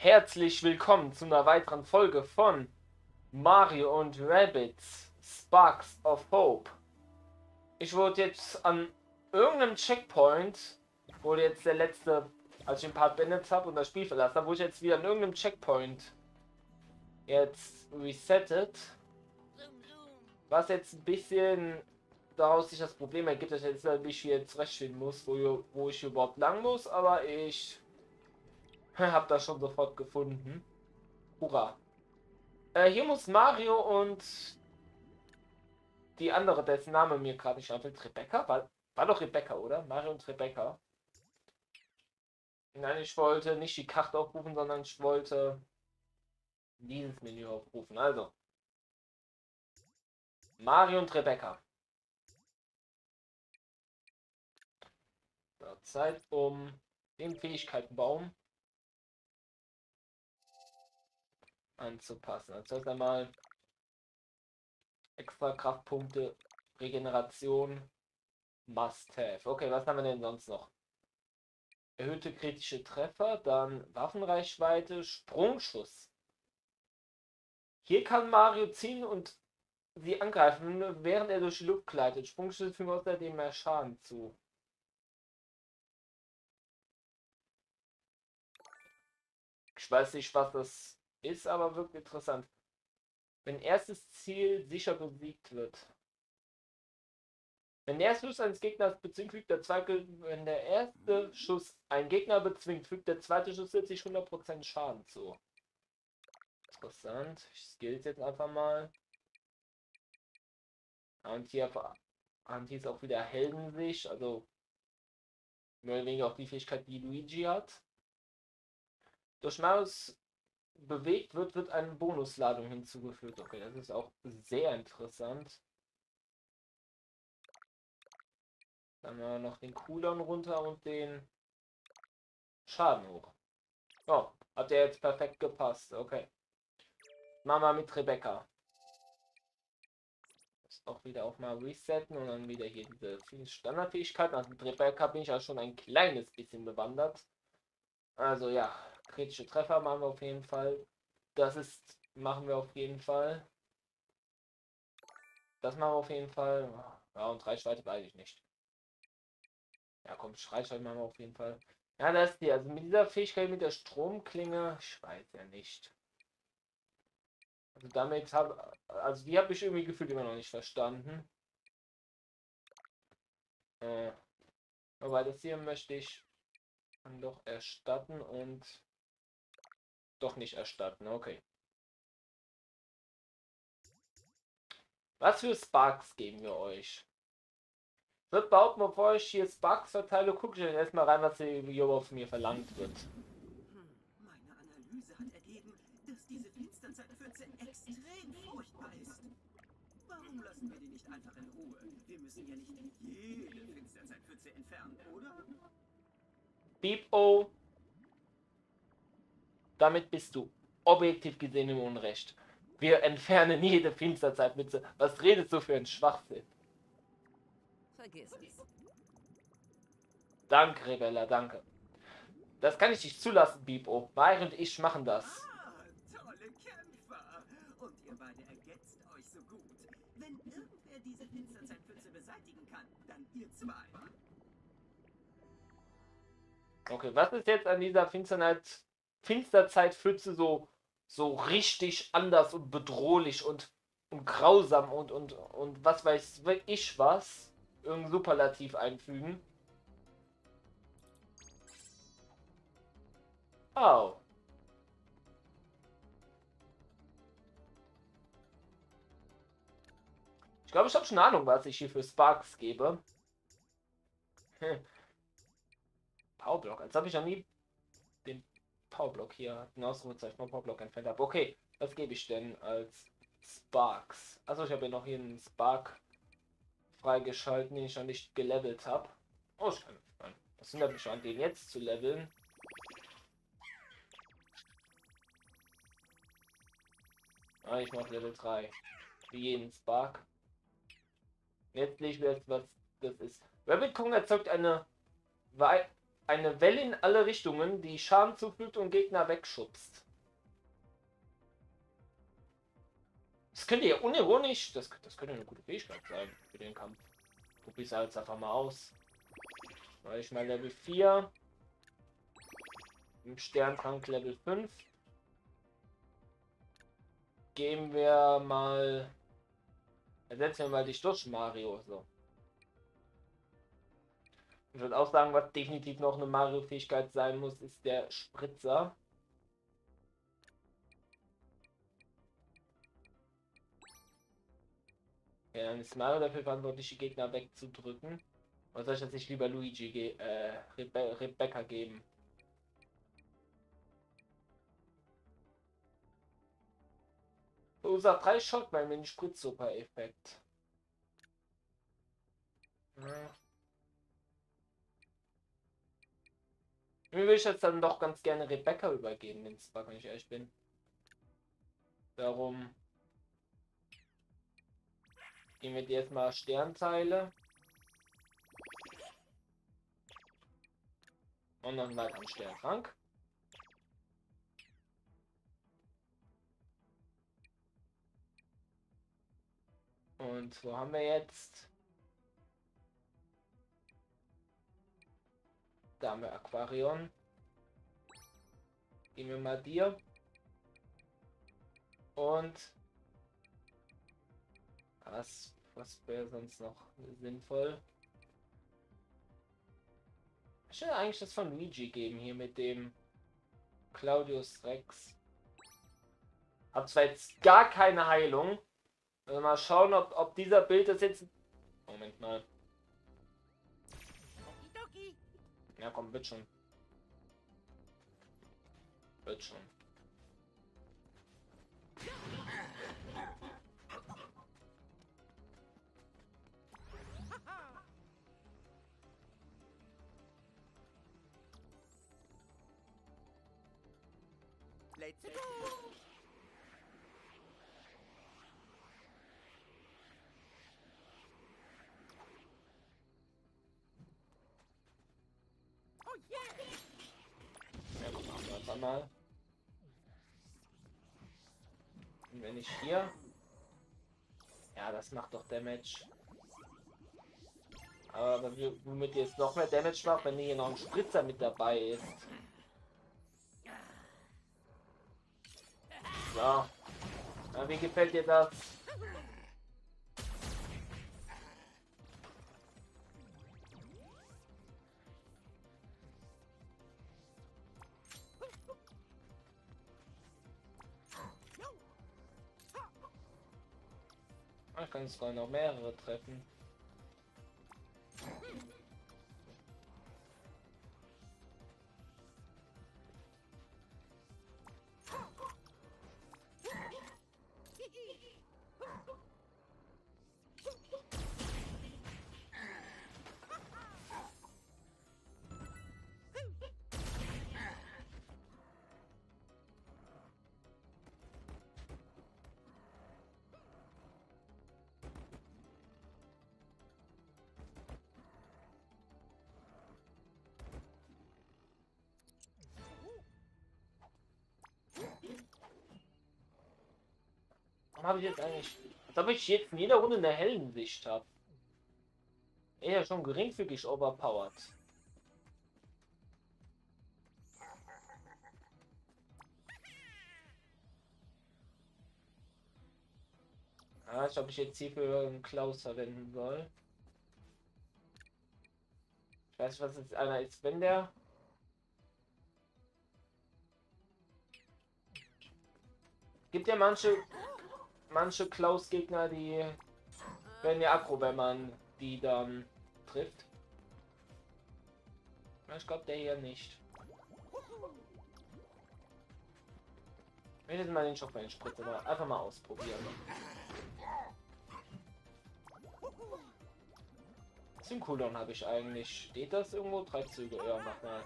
Herzlich willkommen zu einer weiteren Folge von Mario und Rabbids Sparks of Hope. Ich wurde jetzt an irgendeinem Checkpoint, wurde jetzt der letzte, als ich den Part beendet habe und das Spiel verlassen habe, wurde ich jetzt wieder an irgendeinem Checkpoint jetzt resettet. Was jetzt ein bisschen daraus sich das Problem ergibt, dass ich jetzt mich hier zurechtfinden muss, wo ich überhaupt lang muss, aber ich habe das schon sofort gefunden. Hurra. Hier muss Mario und die andere, dessen Name mir gerade nicht einfällt, Rebecca? War doch Rebecca, oder? Mario und Rebecca. Nein, ich wollte nicht die Karte aufrufen, sondern ich wollte dieses Menü aufrufen. Also, Mario und Rebecca. So, Zeit, um den Fähigkeitenbaum anzupassen. Also erst einmal extra Kraftpunkte, Regeneration, Must-Have. Okay, was haben wir denn sonst noch? Erhöhte kritische Treffer, dann Waffenreichweite, Sprungschuss. Hier kann Mario ziehen und sie angreifen, während er durch die Luft gleitet. Sprungschuss fügen außerdem mehr Schaden zu. Ich weiß nicht, was das ist, aber wirkt interessant. Wenn erstes Ziel sicher besiegt wird. Wenn der erste Schuss eines Gegners bezwingt, fügt der zweite, wenn der erste Schuss einen Gegner bezwingt, fügt der zweite Schuss sich 100% Schaden zu. Interessant. Ich skills jetzt einfach mal. Und hier ist auch wieder Heldensicht, also mehr oder weniger auch die Fähigkeit, die Luigi hat. Durch Marius bewegt wird eine Bonusladung hinzugefügt. Okay, das ist auch sehr interessant. Dann haben wir noch den Cooldown runter und den Schaden hoch. Oh, hat der jetzt perfekt gepasst. Okay. Machen wir mit Rebecca. Auch wieder auch mal resetten und dann wieder hier diese Standardfähigkeiten. Also mit Rebecca bin ich ja schon ein kleines bisschen bewandert. Also ja, kritische Treffer machen wir auf jeden Fall. Machen wir auf jeden Fall. Das machen wir auf jeden Fall. Ja, und Reichweite weiß ich nicht. Ja, komm, Reichweite machen wir auf jeden Fall. Ja, das ist die. Also mit dieser Fähigkeit mit der Stromklinge, ich weiß ja nicht. Also also die habe ich irgendwie gefühlt immer noch nicht verstanden. Aber das hier möchte ich dann doch erstatten und doch nicht erstatten. Okay. Was für Sparks geben wir euch? Ich würde behaupten, bevor ich hier Sparks verteile, gucke ich erstmal rein, was hier auf mir verlangt wird. Meine Analyse hat ergeben, dass diese Finsterzeit-Pfütze extrem furchtbar ist. Warum lassen wir die nicht einfach in Ruhe? Wir müssen ja nicht jede Finsterzeit-Pfütze entfernen, oder? Beep-O, damit bist du objektiv gesehen im Unrecht. Wir entfernen jede Finsterzeitmütze. Was redest du für ein Schwachsinn? Vergiss es. Danke, Rebella, danke. Das kann ich nicht zulassen, Beep-O. Mario und ich machen das. Tolle Kämpfer! Und ihr beide ergänzt euch so gut. Wenn irgendwer diese Finsterzeitpfütze beseitigen kann, dann ihr zwei. Okay, was ist jetzt an dieser Finsterzeitpfütze so richtig anders und bedrohlich und grausam und was weiß ich was? Irgendein Superlativ einfügen. Oh. Ich glaube, ich habe schon eine Ahnung, was ich hier für Sparks gebe. Powerblock, als habe ich noch nie den Powerblock hier, ein Ausrufezeichen vom Powerblock entfernt habe. Okay, was gebe ich denn als Sparks? Also ich habe ja noch hier einen Spark freigeschalten, den ich noch nicht gelevelt habe. Oh, ich kann. Was hindert mich an, den jetzt zu leveln? Ah, ich mache Level 3. Für jeden Spark. Jetzt lege ich mir jetzt, was das ist. Rabbit Kong erzeugt eine eine Welle in alle Richtungen, die Schaden zufügt und Gegner wegschubst. Das könnte ja unironisch, das könnte eine gute Fähigkeit sein für den Kampf. Probier es jetzt einfach mal aus. Weil ich mal Level 4. Im Sterntrank Level 5. Geben wir mal. Ersetzen wir mal dich durch Mario. So. Ich würde auch sagen, was definitiv noch eine Mario-Fähigkeit sein muss, ist der Spritzer. Ja, dann ist Mario dafür verantwortlich, die Gegner wegzudrücken. Oder soll ich das nicht lieber Luigi Rebecca geben? Verursacht 3 Schottwellen mit dem Spritzsuppe-Effekt. Ja. Mir würde ich jetzt dann doch ganz gerne Rebecca übergeben, wenn ich ehrlich bin. Darum gehen wir dir erstmal Sternteile. Und dann weiter am Sternkrank. Und wo haben wir jetzt? Da haben wir Aquarion. Gehen wir mal dir. Und was wäre sonst noch sinnvoll? Ich will eigentlich das von Luigi geben hier mit dem Claudius Rex. Hat zwar jetzt gar keine Heilung. Also mal schauen, ob dieser Bild das jetzt. Moment mal. Ja, komm, wird schon. Wird schon. Let's go! Oh yeah! Ja, guck mal, warte mal. Und wenn ich hier. Ja, das macht doch Damage. Aber womit ihr jetzt noch mehr Damage macht, wenn hier noch ein Spritzer mit dabei ist. So. Ja, wie gefällt dir das? Ich kann sogar noch mehrere treffen. Habe ich jetzt eigentlich, als ob ich jetzt in jeder Runde eine Heldensicht habe. Eher schon geringfügig overpowered. Ah, ich ob ich jetzt hier für einen Klaus verwenden soll. Ich weiß nicht, was jetzt einer ist, wenn der. Gibt ja manche Klaus-Gegner, die werden ja aggro, wenn man die dann trifft. Ich glaube, der hier nicht. Ich will jetzt mal den Schockwellenspritzer einfach mal ausprobieren. Was für ein Cooldown habe ich eigentlich? Steht das irgendwo? 3 Züge. Ja, mach mal.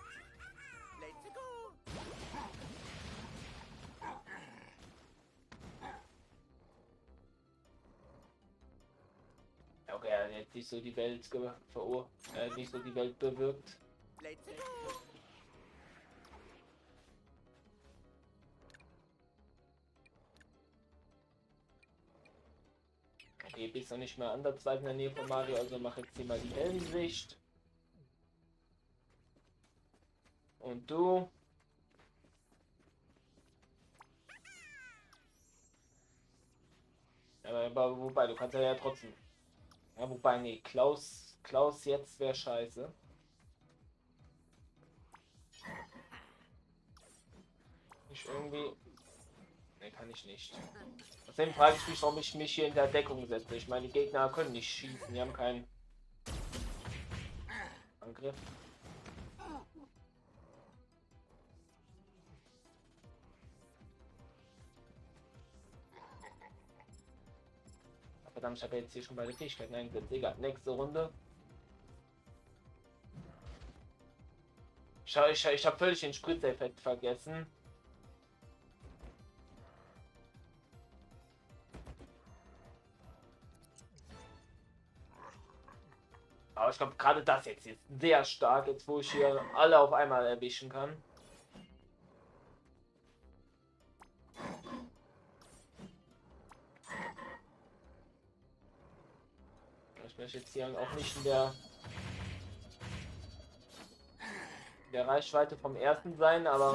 Okay, er hat jetzt nicht so die Welt nicht so die Welt bewirkt. Okay, bist noch nicht mal andersweise in der Nähe von Mario, also mach jetzt hier mal die Heldensicht. Und du. Aber wobei, du kannst ja trotzdem. Ja, wobei, nee, Klaus jetzt wäre scheiße. Ich irgendwie. Ne, kann ich nicht. Deswegen frage ich mich, warum ich mich hier in der Deckung setze. Ich meine, die Gegner können nicht schießen, die haben keinen Angriff. Verdammt, ich habe jetzt hier schon beide Fähigkeiten eingesetzt. Egal, nächste Runde. Ich habe völlig den Spritzeffekt vergessen. Aber ich glaube, gerade das jetzt ist sehr stark, jetzt wo ich hier alle auf einmal erwischen kann. Ich möchte jetzt hier auch nicht in der Reichweite vom ersten sein, aber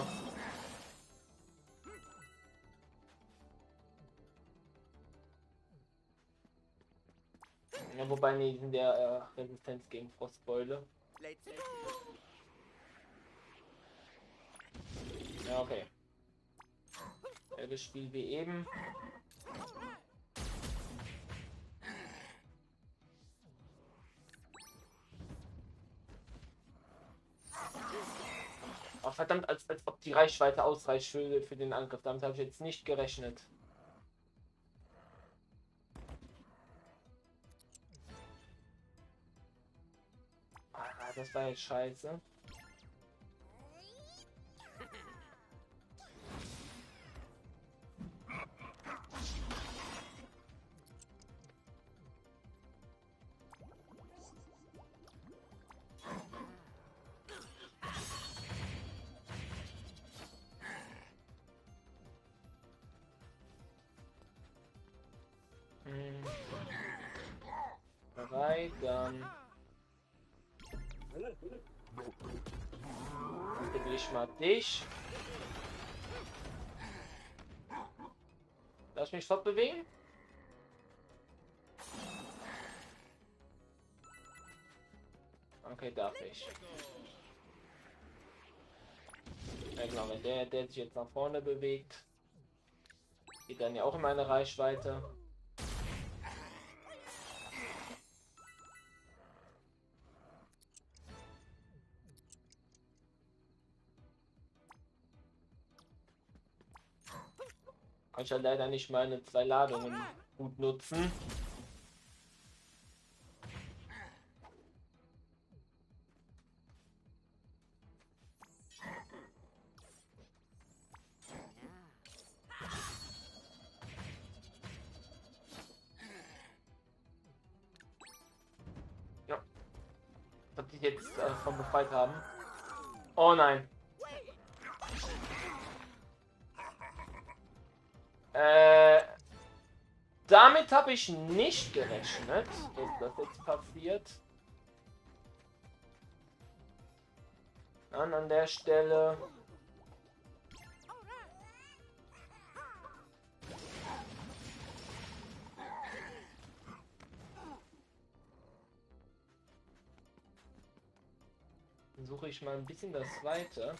ja, wobei nee, die sind der Resistenz gegen Frostbeule. Ja, okay. Selbes Spiel wie eben. Oh, verdammt, als ob die Reichweite ausreicht für den Angriff. Damit habe ich jetzt nicht gerechnet. Ah, das war jetzt scheiße. Bereit, dann will ich mal dich. Lass mich fortbewegen. Okay, darf ich. Ja genau, wenn der sich jetzt nach vorne bewegt, geht dann ja auch in meine Reichweite. Kann ich ja leider nicht meine 2 Ladungen gut nutzen. Ja. Was die jetzt von befreit haben. Oh nein. Damit habe ich nicht gerechnet, dass das jetzt passiert. Dann an der Stelle. Dann suche ich mal ein bisschen das Weite.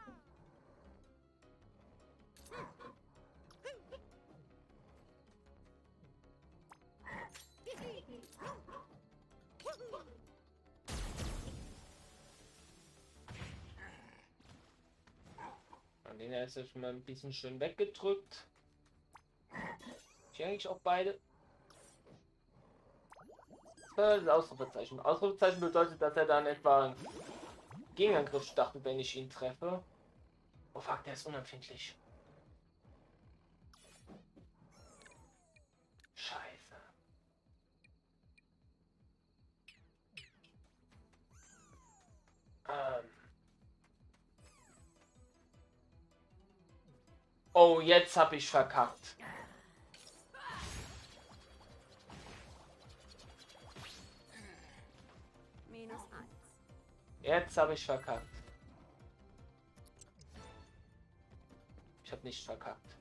Den ist jetzt mal ein bisschen schön weggedrückt. Ich eigentlich auch beide. Das Ausrufezeichen. Ausrufezeichen bedeutet, dass er dann etwa einen Gegenangriff startet, wenn ich ihn treffe. Oh fuck, der ist unempfindlich. Scheiße. Oh, jetzt habe ich verkackt. -1. Jetzt habe ich verkackt. Ich habe nicht verkackt.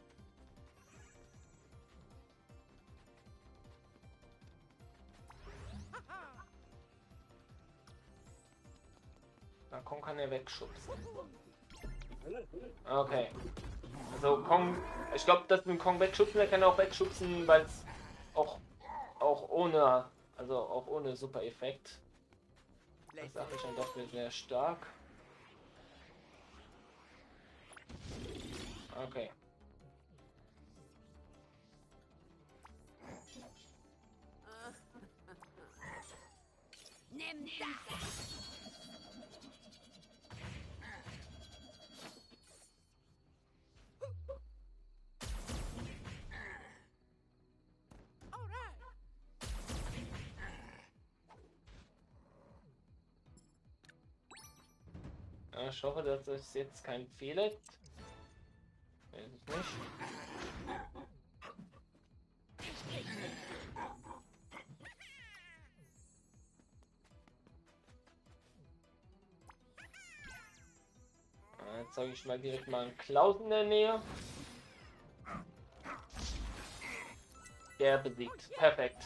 Na, Kong kann er wegschubsen. Okay. Also Kong, ich glaube, dass mit Kong wegschubsen, der kann auch wegschubsen, weil es auch ohne, also auch ohne Super-Effekt. Das sage ich dann doch sehr stark. Okay. Nimm das! Ja, ich hoffe, dass es jetzt kein Fehler ist. Weiß ich nicht. Jetzt zeige ich mal direkt mal einen Klaus in der Nähe. Der besiegt. Perfekt.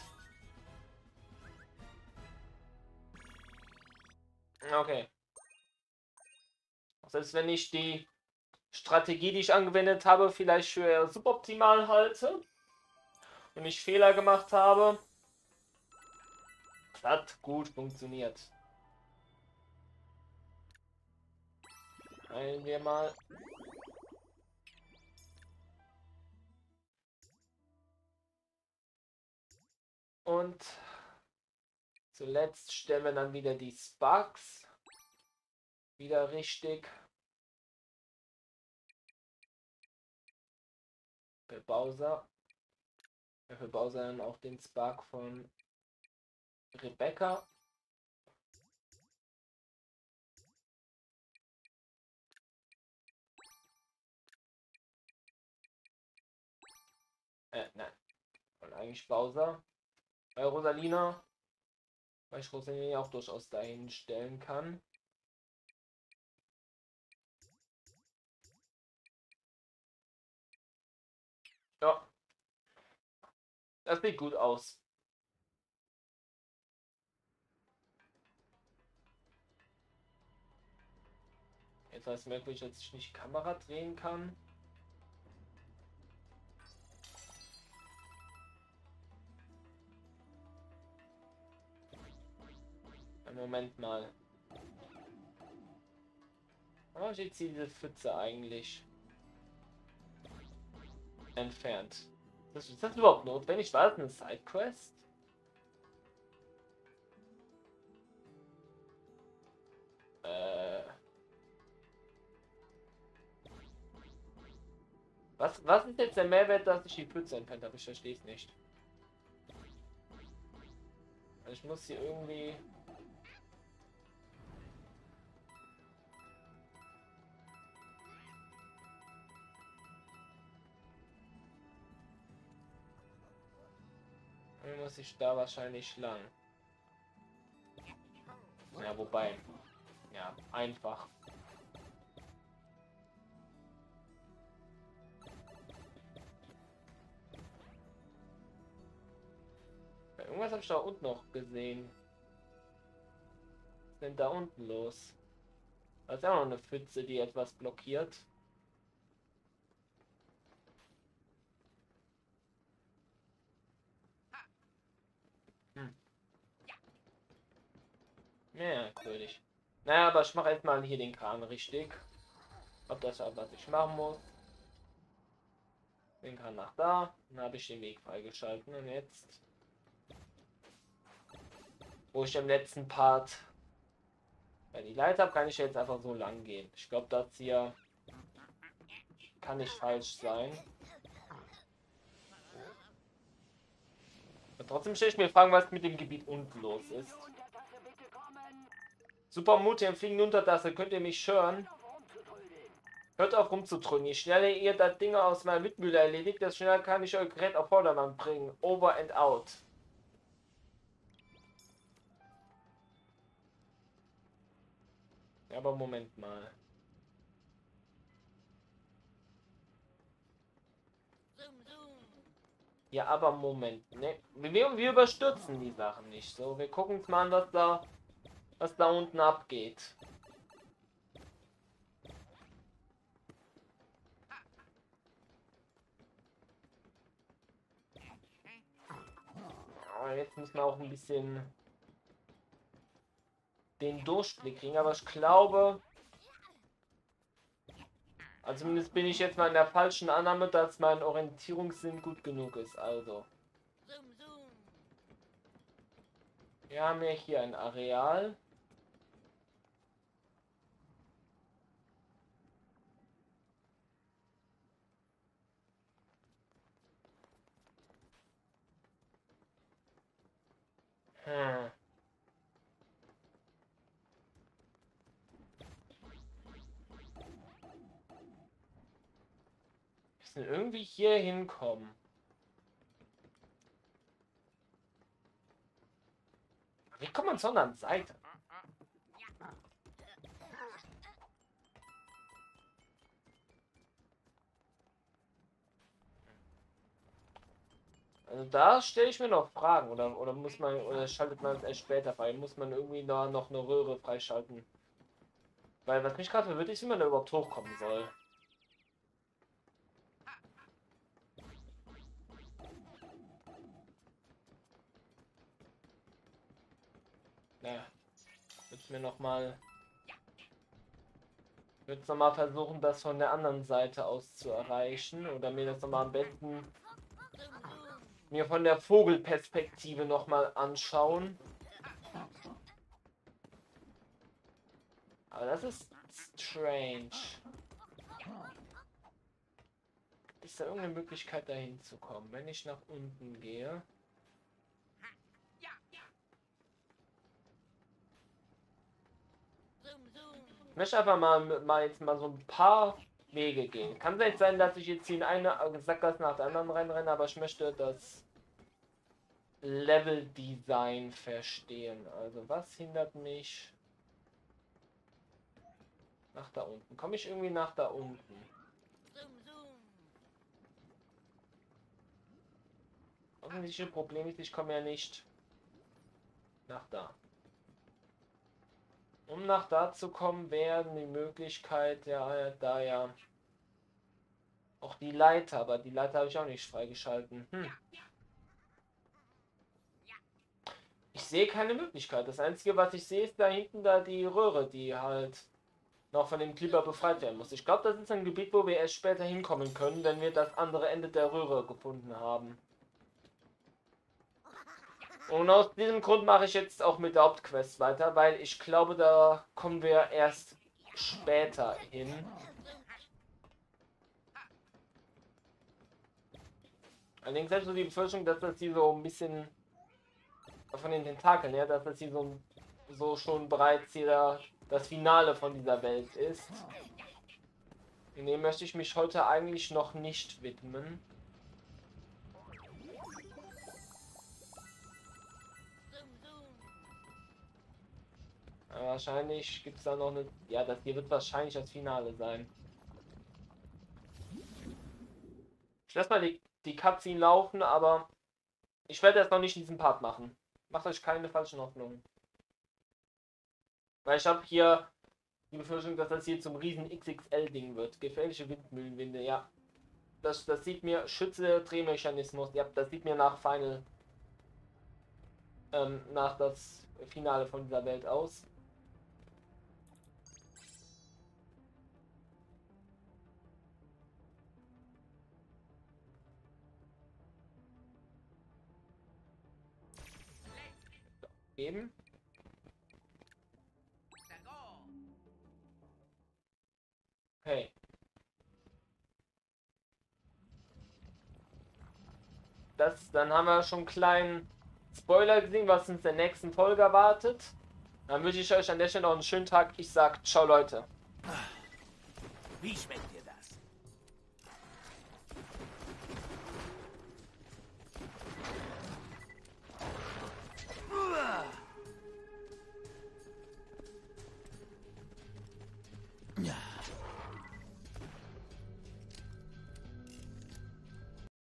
Okay. Selbst wenn ich die Strategie, die ich angewendet habe, vielleicht für suboptimal halte und ich Fehler gemacht habe, das hat gut funktioniert. Heilen wir mal. Und zuletzt stellen wir dann wieder die Sparks wieder richtig. Für Bowser. Für Bowser dann auch den Spark von Rebecca. Nein. Und eigentlich Bowser. Bei Rosalina. Weil ich Rosalina auch durchaus dahin stellen kann. Ja. Das sieht gut aus. Jetzt weiß ich merkwürdig, dass ich nicht die Kamera drehen kann. Moment mal. Oh, ich jetzt diese Pfütze eigentlich entfernt. Ist das überhaupt notwendig? War das eine Sidequest? Was ist jetzt der Mehrwert, dass ich die Pfütze entfernt habe? Ich verstehe es nicht. Also ich muss hier irgendwie... Irgendwie muss ich da wahrscheinlich lang. Ja, wobei... Ja, einfach. Irgendwas habe ich da unten noch gesehen. Was ist denn da unten los? Da ist ja auch noch eine Pfütze, die etwas blockiert. Merkwürdig. Naja, aber ich mache erstmal hier den Kran richtig. Ob das halt, was ich machen muss. Den Kran nach da. Dann habe ich den Weg freigeschalten. Und jetzt... Wo ich im letzten Part bei die Leiter habe, kann ich jetzt einfach so lang gehen. Ich glaube, das hier kann nicht falsch sein. Aber trotzdem stelle ich mir Fragen, was mit dem Gebiet unten los ist. Super mutig im fliegenden Untertasse, könnt ihr mich hören? Hört auf rumzudrücken. Je schneller ihr das Ding aus meiner Windmühle erledigt, desto schneller kann ich euer Gerät auf Vordermann bringen. Over and out. Aber Moment mal. Ja, aber Moment. Ne? Wir überstürzen die Sachen nicht. So, wir gucken uns mal an, was da unten abgeht. Aber jetzt müssen wir auch ein bisschen den Durchblick kriegen, aber ich glaube, also zumindest bin ich jetzt mal in der falschen Annahme, dass mein Orientierungssinn gut genug ist. Also, wir haben ja hier ein Areal. Hm. Wir müssen irgendwie hier hinkommen. Wie kommt man zur anderen Seite? Also da stelle ich mir noch Fragen, oder muss man, oder schaltet man es erst später frei? Muss man irgendwie da noch eine Röhre freischalten? Weil was mich gerade verwirrt ist, wie man da überhaupt hochkommen soll. Ja, jetzt mir noch mal. Ich würde noch mal versuchen, das von der anderen Seite aus zu erreichen, oder mir das noch mal am besten mir von der Vogelperspektive noch mal anschauen. Aber das ist strange. Ist da irgendeine Möglichkeit, dahin zu kommen, wenn ich nach unten gehe? Ich möchte einfach mal so ein paar Wege gehen. Kann nicht sein, dass ich jetzt hier in eine Sackgasse nach der anderen reinrenne, aber ich möchte das Level-Design verstehen. Also was hindert mich nach da unten? Komme ich irgendwie nach da unten? Offensichtliche Problem ist, ich komme ja nicht nach da. Um nach da zu kommen, wäre die Möglichkeit, ja, da ja auch die Leiter, aber die Leiter habe ich auch nicht freigeschalten. Ich sehe keine Möglichkeit. Das Einzige, was ich sehe, ist da hinten da die Röhre, die halt noch von dem Clipper befreit werden muss. Ich glaube, das ist ein Gebiet, wo wir erst später hinkommen können, wenn wir das andere Ende der Röhre gefunden haben. Und aus diesem Grund mache ich jetzt auch mit der Hauptquest weiter, weil ich glaube, da kommen wir erst später hin. Allerdings habe ich so die Befürchtung, dass das hier so ein bisschen von den Tentakeln her, dass das hier so schon bereits hier das Finale von dieser Welt ist. In dem möchte ich mich heute eigentlich noch nicht widmen. Wahrscheinlich gibt es da noch eine... Ja, das hier wird wahrscheinlich das Finale sein. Ich lasse mal die Cutscene laufen, aber ich werde jetzt noch nicht diesen Part machen. Macht euch keine falschen Hoffnungen. Weil ich habe hier die Befürchtung, dass das hier zum riesen XXL-Ding wird. Gefährliche Windmühlenwinde, ja. Das sieht mir... Schütze Drehmechanismus, ja, das sieht mir nach Final... nach das Finale von dieser Welt aus. Eben. Okay. Dann haben wir schon einen kleinen Spoiler gesehen, was uns in der nächsten Folge erwartet. Dann wünsche ich euch an der Stelle noch einen schönen Tag. Ich sag ciao, Leute. Wie schmeckt